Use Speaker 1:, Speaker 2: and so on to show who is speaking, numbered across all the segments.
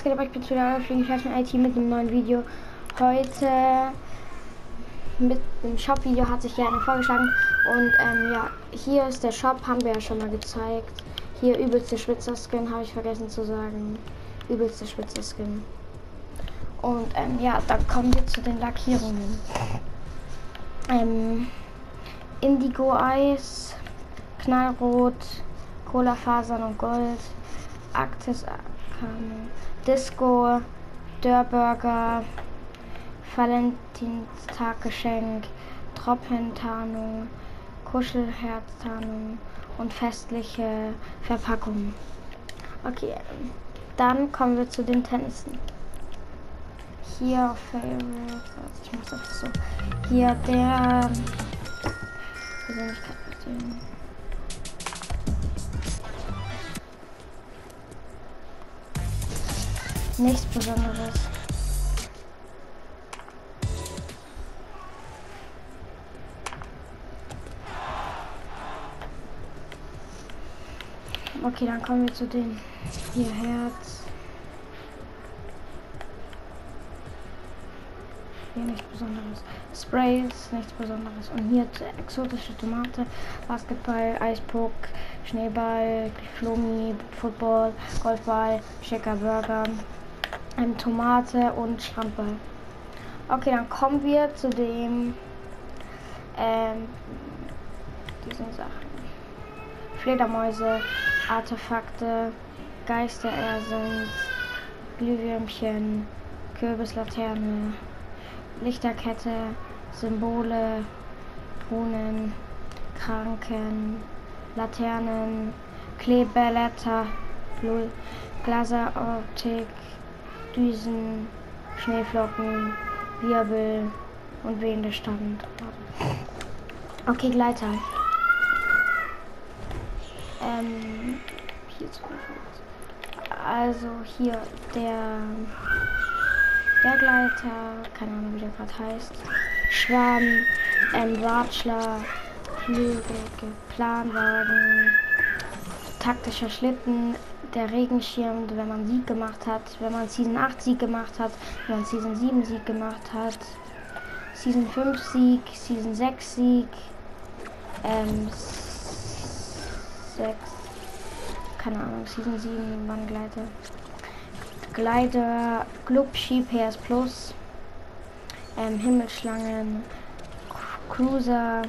Speaker 1: geht aber, ich bin wieder Fliegen IT mit einem neuen Video. Heute mit dem Shop-Video hat sich ja einer vorgeschlagen. Und ja, hier ist der Shop, haben wir ja schon mal gezeigt. Hier übelste Schwitzer-Skin, habe ich vergessen zu sagen. Übelste Schwitzer-Skin. Und ja, dann kommen wir zu den Lackierungen. Indigo-Eis, Knallrot, Cola-Fasern und Gold, Arktis Disco, Dörrburger, Valentinstaggeschenk, Tropfentarnung, Kuschelherztarnung und festliche Verpackung. Okay, dann kommen wir zu den Tänzen. Hier auf Favorite, ich mach's einfach so. Hier der Persönlichkeit. Nichts Besonderes. Okay, dann kommen wir zu den hier Herz. Hier nichts Besonderes. Sprays, nichts Besonderes. Und hier exotische Tomate, Basketball, Eispuck, Schneeball, Flomi, Football, Golfball, Shaker Burger, Tomate und Strandball. Okay, dann kommen wir zu dem diesen Sachen. Fledermäuse, Artefakte, Geisterersen, Glühwürmchen, Kürbislaterne, Lichterkette, Symbole, Runen, Kranken, Laternen, Kleeblätter, Glaseroptik, Düsen, Schneeflocken, Wirbel und wehende Stand. Okay, Gleiter. Hier also hier der Gleiter, keine Ahnung wie der gerade heißt, Schwamm, Watschler, Flügel, Planwagen, taktischer Schlitten, der Regenschirm, wenn man Sieg gemacht hat, wenn man Season 8 Sieg gemacht hat, wenn man Season 7 Sieg gemacht hat, Season 5 Sieg, Season 6 Sieg, 6, keine Ahnung, Season 7 Wanngleiter. Gleiter, Glubschi, PS Plus, Himmelschlangen, Cruiser,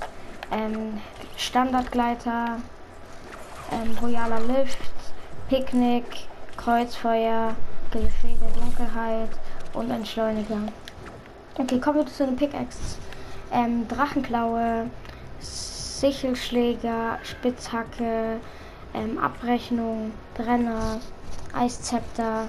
Speaker 1: Standardgleiter, Royaler Lift, Picknick, Kreuzfeuer, Gefäß der Dunkelheit und Entschleuniger. Okay, kommen wir zu den Pickaxes. Drachenklaue, Sichelschläger, Spitzhacke, Abrechnung, Brenner, Eiszepter,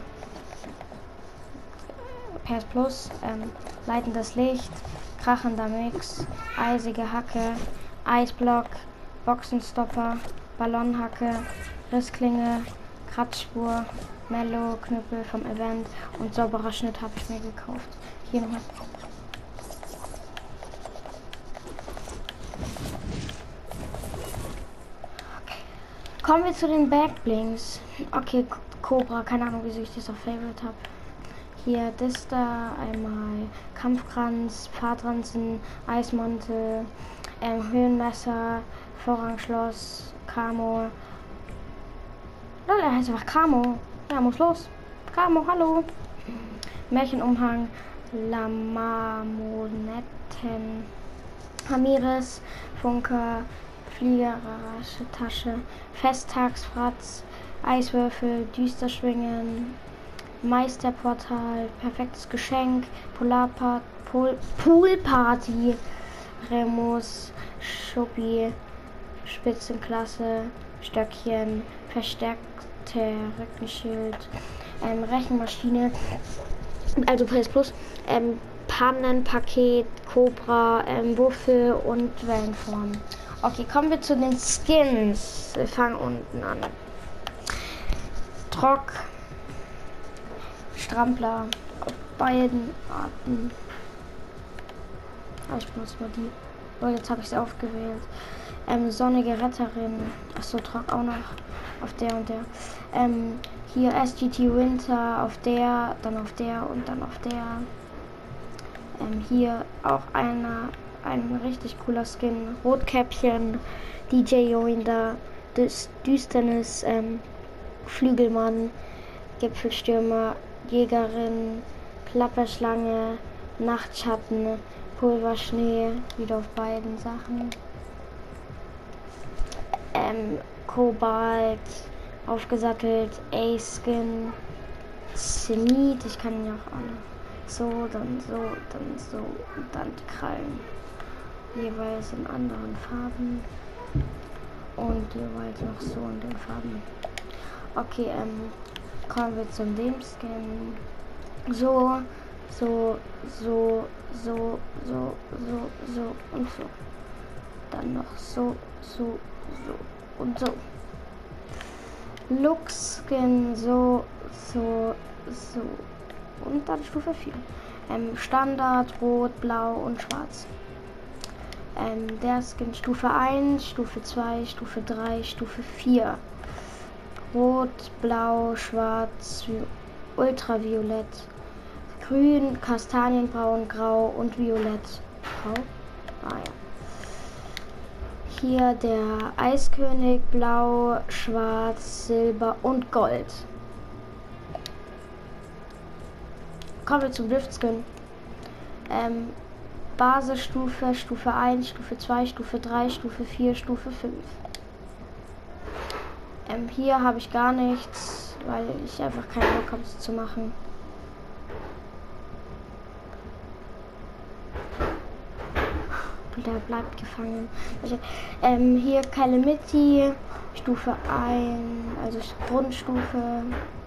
Speaker 1: PS Plus, leitendes Licht, krachender Mix, eisige Hacke, Eisblock, Boxenstopper, Ballonhacke, Rissklinge, Kratzspur, Mellow, Knüppel vom Event und sauberer Schnitt habe ich mir gekauft. Hier nochmal. Kommen wir zu den Backblings. Okay, Cobra, keine Ahnung, wieso ich das auf Favorite habe. Hier das da, einmal Kampfkranz, Pfadranzen, Eismantel, Höhenmesser, Vorhangschloss, Camo. Er heißt einfach Camo. Ja, muss los. Camo, hallo. Märchenumhang, Lamamonetten, Ramirez, Funker, Fliegerasche Tasche, Festtagsfratz, Eiswürfel, Düsterschwingen, Meisterportal, perfektes Geschenk, Poolparty, Remus, Schuppi, Spitzenklasse, Stöckchen, verstärkte Rückenschild, Rechenmaschine, also PS Plus, Pannenpaket, Cobra, Wuffel und Wellenform. Okay, kommen wir zu den Skins. Wir fangen unten an. Trock, Strampler, auf beiden Arten. Ich benutze mal die. Oh, jetzt habe ich sie aufgewählt. Sonnige Retterin. Achso, Trock auch noch. auf der und der. Hier SGT Winter auf der, dann auf der und dann auf der. Hier auch ein richtig cooler Skin. Rotkäppchen, DJ Joinder, Düsternis, Flügelmann, Gipfelstürmer, Jägerin, Klapperschlange, Nachtschatten, Pulverschnee, wieder auf beiden Sachen. Kobalt, aufgesattelt, A-Skin, Zenit, ich kann ja auch alle. So, dann so, dann so und dann die Krallen. Jeweils in anderen Farben. Und jeweils noch so in den Farben. Okay, kommen wir zum dem Skin. So, so, so, so, so, so, so und so. Dann noch so, so, so und so. Look Skin, so, so, so. Und dann Stufe 4. Standard, Rot, Blau und Schwarz. Der Skin Stufe 1, Stufe 2, Stufe 3, Stufe 4. Rot, Blau, Schwarz, Ultraviolett, Grün, Kastanienbraun, Grau und Violett. Grau? Ah ja. Hier der Eiskönig, Blau, Schwarz, Silber und Gold. Kommen wir zum Driftskin. Basisstufe, Stufe 1, Stufe 2, Stufe 3, Stufe 4, Stufe 5. Hier habe ich gar nichts, weil ich einfach keinen Bock habe, es zu machen. Der bleibt gefangen. Hier Calamity, Stufe 1, also Grundstufe.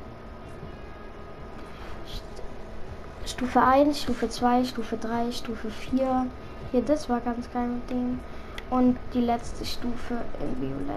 Speaker 1: Stufe 1, Stufe 2, Stufe 3, Stufe 4. Hier, das war ganz geil mit dem. Und die letzte Stufe in Violett.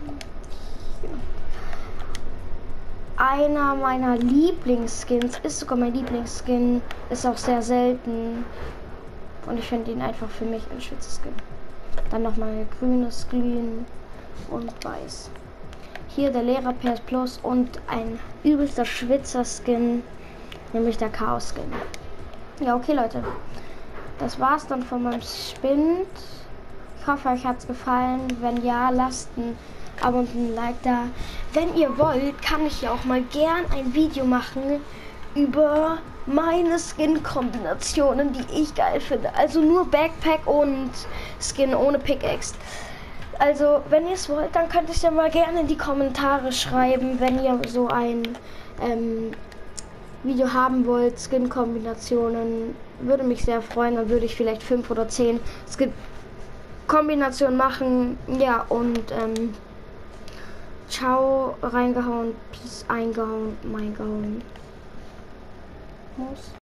Speaker 1: Einer meiner Lieblingsskins, ist sogar mein Lieblingsskin, ist auch sehr selten. Und ich finde ihn einfach für mich ein Schützeskin. Dann nochmal grünes Glühen und weiß. Hier der Lehrer PS Plus und ein übelster Schwitzer-Skin, nämlich der Chaos-Skin. Ja, okay, Leute. Das war's dann von meinem Spind. Ich hoffe, euch hat's gefallen. Wenn ja, lasst ein Abo und ein Like da. Wenn ihr wollt, kann ich ja auch mal gern ein Video machen über meine Skin-Kombinationen, die ich geil finde. Also nur Backpack und Skin ohne Pickaxe. Also, wenn ihr es wollt, dann könnt ihr es ja mal gerne in die Kommentare schreiben, wenn ihr so ein Video haben wollt, Skin-Kombinationen. Würde mich sehr freuen, dann würde ich vielleicht 5 oder 10 Skin-Kombinationen machen. Ja, und ciao, reingehauen, peace, eingehauen, mein gehauen. Muss.